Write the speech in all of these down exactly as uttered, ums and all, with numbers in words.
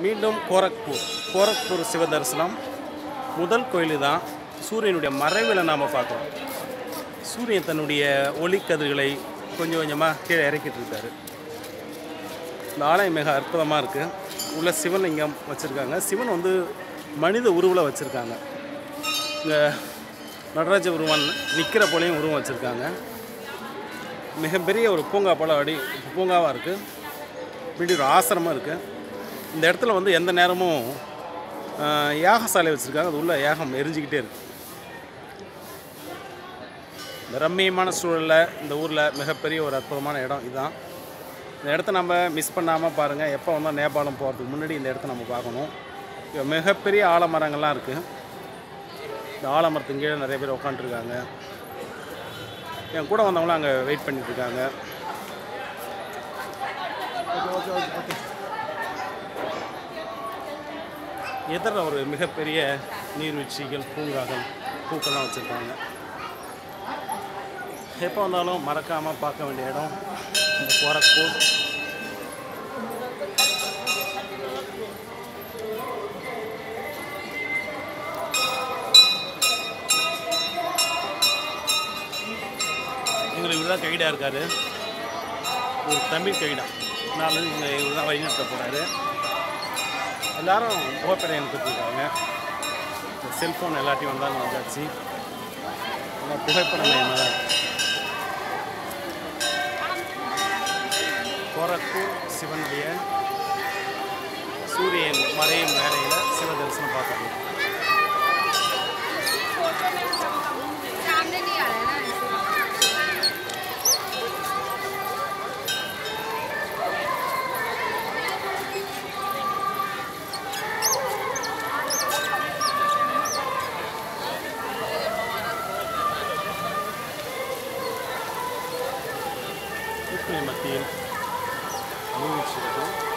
மீண்டும் கோரக்பூர் கோரக்பூர் சிவதரிசனம் முதல் கோயில் தான். சூரியனுடைய மறைவில் நாம் பார்க்குறோம். சூரியன் தன்னுடைய ஒளிக்கதிர்களை கொஞ்சம் கொஞ்சமாக கீழே இறக்கிட்டு இருக்காரு. இந்த ஆலயம் மிக அற்புதமாக இருக்குது. உள்ள சிவலிங்கம் வச்சுருக்காங்க. சிவன் வந்து மனித உருவில் வச்சுருக்காங்க. இங்கே நடராஜ உருவம் நிற்கிற போலையும் உருவம் வச்சுருக்காங்க. மிகப்பெரிய ஒரு பூங்கா போல் அடி பூங்காவாக இருக்குது. இப்படி ஒரு ஆசிரமம் இருக்குது. இந்த இடத்துல வந்து எந்த நேரமும் யாகசாலை வச்சுருக்காங்க. அது உள்ள யாகம் எரிஞ்சிக்கிட்டே இருக்குது. இந்த ரம்மியமான சூழலில் இந்த ஊரில் மிகப்பெரிய ஒரு அற்புதமான இடம் இதுதான். இந்த இடத்த நம்ம மிஸ் பண்ணாமல் பாருங்கள். எப்போ வந்தால் நேபாளம் போகிறதுக்கு முன்னாடி இந்த இடத்த நம்ம பார்க்கணும். மிகப்பெரிய ஆலமரங்கள்லாம் இருக்குது. இந்த ஆலமரத்துக்கு கீழே நிறைய பேர் உட்காந்துருக்காங்க. என் கூட வந்தவங்களும் அங்கே வெயிட் பண்ணிட்டுருக்காங்க. எதிர ஒரு மிகப்பெரிய நீர்வீழ்ச்சிகள், பூங்காக்கள், பூக்கள்லாம் வச்சுருக்காங்க. எப்போ வந்தாலும் மறக்காமல் பார்க்க வேண்டிய இடம் இந்த கோரக்பூர். எங்களுக்கு இவர் தான் கைடாக இருக்கார். ஒரு தமிழ் கைடா. நான் இங்கே இவர் தான் வழிநடத்த போகிறாரு. எல்லோரும் புகைப்படம் எடுத்துட்ருக்காங்க. செல்ஃபோன் எல்லாத்தையும் வந்தாலும் வந்தாச்சு. ஆனால் புகைப்படம் என்னதான் கோரக்பூர் சிவனுடைய சூரியன் மறையும் வேலையில் சிவ தரிசனம் பார்க்கணும். மத்தியில் நீர்வீழ்ச்சி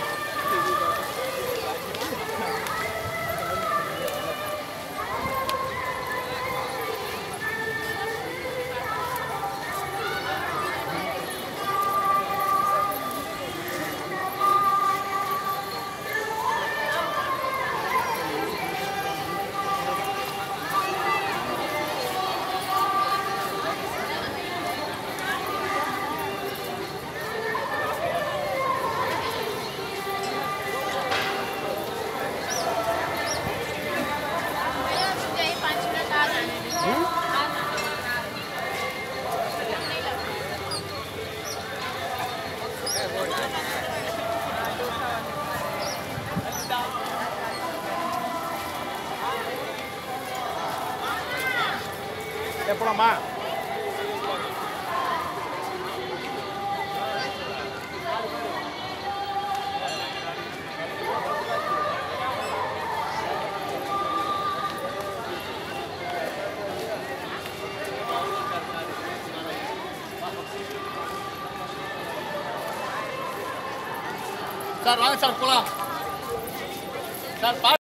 எப்படாமா சார் வாங்க சார் போலாம் சார்.